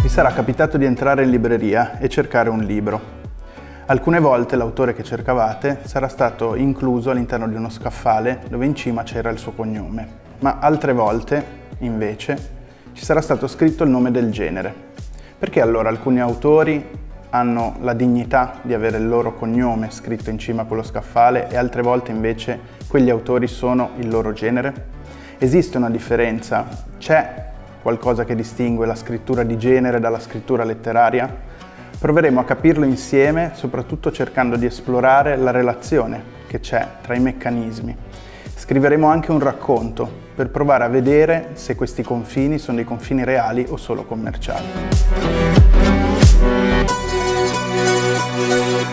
sarà capitato di entrare in libreria e cercare un libro. Alcune volte l'autore che cercavate sarà stato incluso all'interno di uno scaffale dove in cima c'era il suo cognome, ma altre volte, invece, ci sarà stato scritto il nome del genere. Perché allora alcuni autori hanno la dignità di avere il loro cognome scritto in cima a quello scaffale e altre volte invece quegli autori sono il loro genere? Esiste una differenza? C'è qualcosa che distingue la scrittura di genere dalla scrittura letteraria? Proveremo a capirlo insieme, soprattutto cercando di esplorare la relazione che c'è tra i meccanismi. Scriveremo anche un racconto per provare a vedere se questi confini sono dei confini reali o solo commerciali.